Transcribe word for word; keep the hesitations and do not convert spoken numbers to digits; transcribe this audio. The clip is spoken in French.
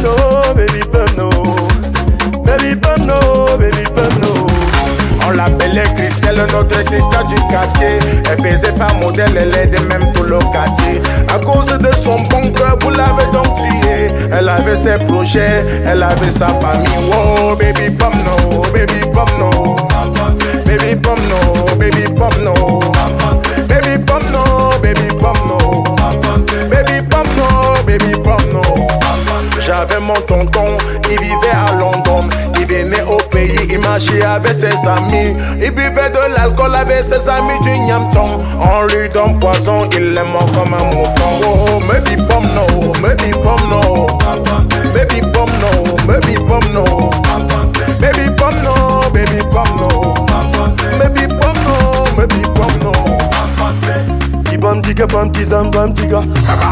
no, baby bum no. Baby bum no, baby bum no. On l'appelait Christelle, notre sister du quartier. Elle faisait pas modèle, elle aidait même tout le quartier. À cause de son bon cœur, vous l'avez donc tué. Elle avait ses projets, elle avait sa famille. Oh, baby bum no, baby bum no. Baby bum no, baby bum no. Baby bum no, baby bum no. Baby bum no, baby bum no. J'avais mon tonton, il vivait à London. Il venait au pays, il marchait avec ses amis. Il buvait de l'alcool avec ses amis du Nyamton. On lui donne poison, il est mort comme un mouton. Oh, maybe bum no, maybe bum no. Baby bum no, baby bum no. Baby bum no, baby bum no. Baby bum no, baby bum no. Bum digga, bum digga, bum digga.